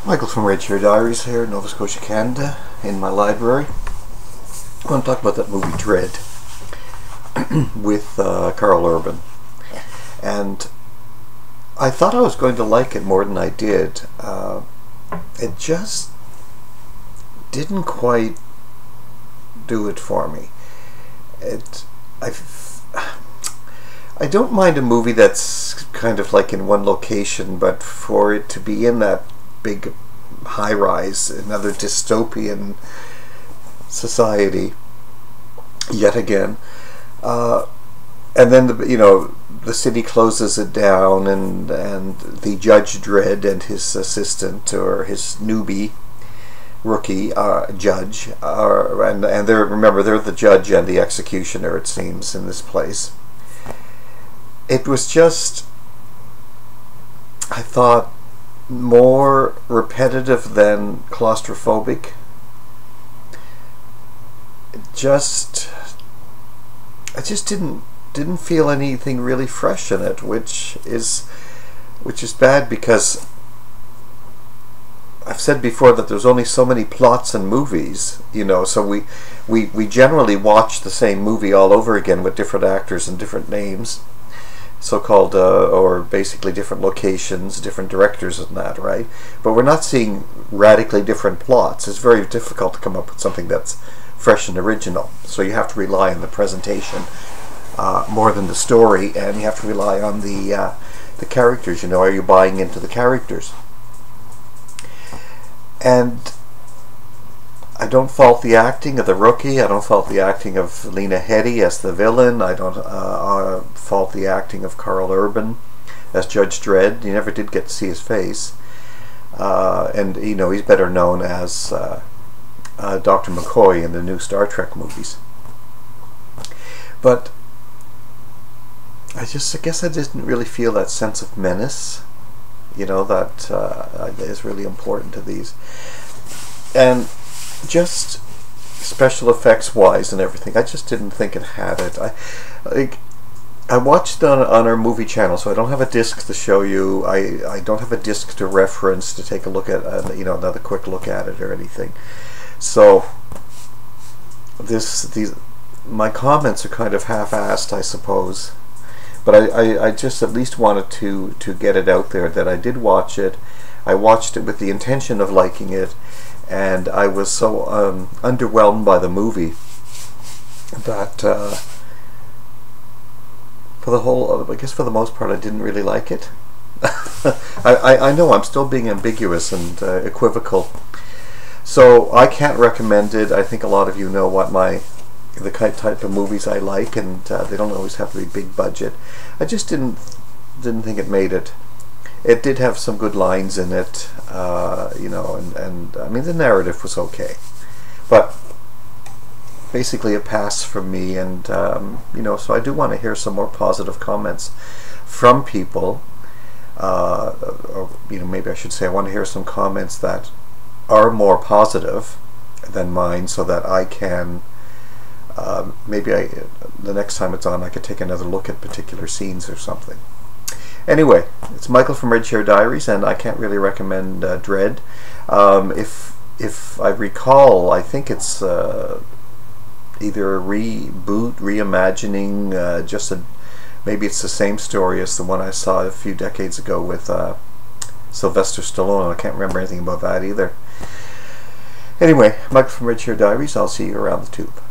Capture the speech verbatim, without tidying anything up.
Michael from Red Chair Diaries here in Nova Scotia, Canada, in my library. I want to talk about that movie Dredd with uh, Karl Urban. And I thought I was going to like it more than I did. Uh, it just didn't quite do it for me. It, I, I don't mind a movie that's kind of like in one location, but for it to be in that big high-rise, another dystopian society yet again, uh, and then the, you know the city closes it down, and and the Judge Dredd and his assistant, or his newbie rookie uh, judge, are, and and they're remember they're the judge and the executioner, it seems, in this place. It was just, I thought, more repetitive than claustrophobic. It just, I just didn't didn't feel anything really fresh in it, which is which is bad, because I've said before that there's only so many plots in movies, you know, so we we we generally watch the same movie all over again with different actors and different names, so-called, uh, or basically different locations, different directors and that, right? But we're not seeing radically different plots. It's very difficult to come up with something that's fresh and original. So you have to rely on the presentation uh, more than the story, and you have to rely on the uh, the characters. You know, are you buying into the characters? And I don't fault the acting of the rookie. I don't fault the acting of Lena Headey as the villain. I don't uh, uh, fault the acting of Karl Urban as Judge Dredd. You never did get to see his face. Uh, and, you know, he's better known as uh, uh, Doctor McCoy in the new Star Trek movies. But I just, I guess I didn't really feel that sense of menace, you know, that uh, is really important to these. And just special effects wise and everything, I just didn't think it had it. I like I watched on on our movie channel, so I don't have a disc to show you. I I don't have a disc to reference to take a look at, uh, you know, another quick look at it or anything. So this these my comments are kind of half-assed, I suppose. But I, I, I just at least wanted to to get it out there that I did watch it. I watched it with the intention of liking it, and I was so um, underwhelmed by the movie that uh, for the whole, I guess for the most part, I didn't really like it. I, I, I know I'm still being ambiguous and uh, equivocal, so I can't recommend it. I think a lot of you know what my the type of movies I like, and uh, they don't always have to be big budget. I just didn't didn't think it made it. It did have some good lines in it, uh, you know, and, and I mean the narrative was okay, but basically a pass from me. And um, you know, so I do want to hear some more positive comments from people, uh, or you know, maybe I should say I want to hear some comments that are more positive than mine, so that I can uh, maybe I the next time it's on I could take another look at particular scenes or something. Anyway, it's Michael from Red Chair Diaries, and I can't really recommend uh, Dredd. Um, if if I recall, I think it's uh, either a reboot, reimagining, uh, just a maybe it's the same story as the one I saw a few decades ago with uh, Sylvester Stallone. I can't remember anything about that either. Anyway, Michael from Red Chair Diaries. I'll see you around the tube.